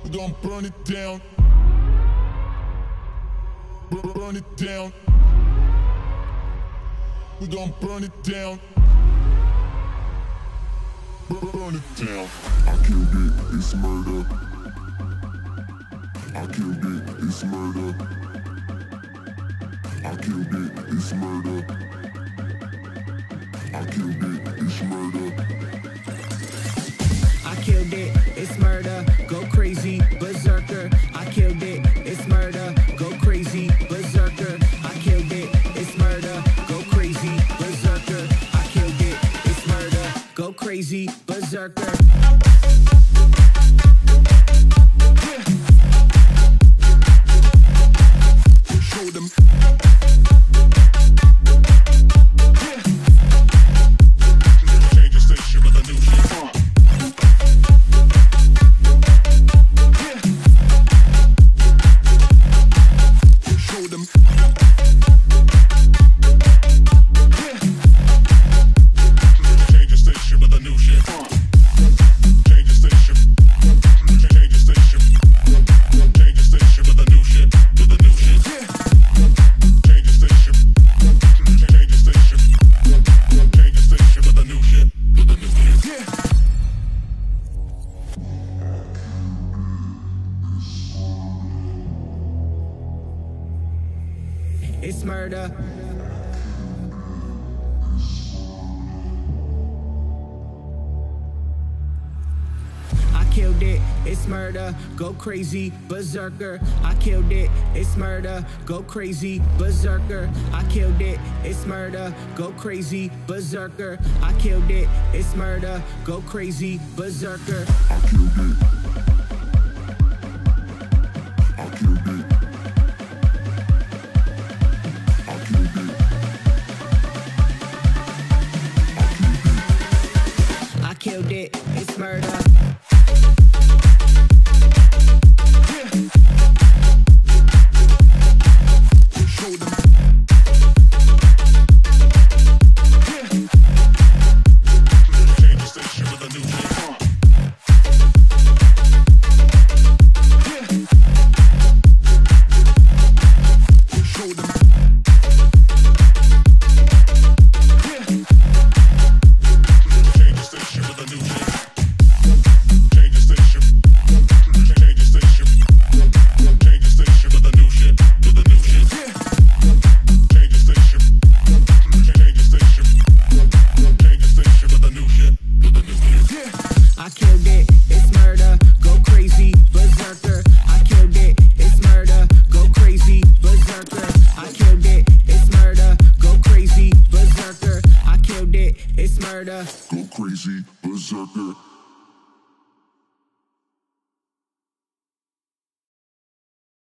We gon' burn it down. Burn it down. We gon' burn it down. Burn it down. I killed it, it's murder. I killed it, it's murder. I killed it, it's murder. I killed it, it's murder. I killed it, it's murder. Go crazy, berserker. I killed it, it's murder. Go crazy, berserker. I killed it, it's murder. Go crazy, berserker. I killed it, it's murder. Go crazy, berserker. Show them. Change the station with a new shit. Show them. Change the station with a new shit. Change the station. Change the station. Change the station with a new shit. With a new shit. Change the station. Change the station. Change the station with a new shit. With a new shit. It's murder. I killed it, it's murder. Go crazy, berserker. I killed it, it's murder. Go crazy, berserker. I killed it, it's murder. Go crazy, berserker. I killed it, it's murder. Go crazy, berserker. I killed it. I killed it. I killed it. I killed it, it's murder. Show them. Change the station with a new shit. Show them. Change the station with a new shit. Change the station. Change the station. Change the station with a new shit. With a new shit. Change the station. Change the station. Change the station with a new shit. With a new shit. I killed it, it's murder. Go crazy, berserker. I killed it, it's murder. Go crazy, berserker. I killed it, it's murder. Go crazy, berserker. I killed it, it's murder. Go crazy, berserker.